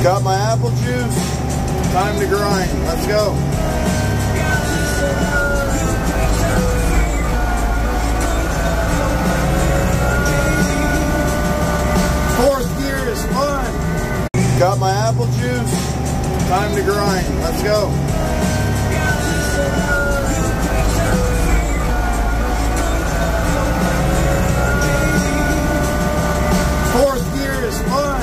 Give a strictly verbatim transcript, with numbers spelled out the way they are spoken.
Got my apple juice. Time to grind. Let's go. Fourth gear is fun. Got my apple juice. Time to grind. Let's go. Fourth gear is fun.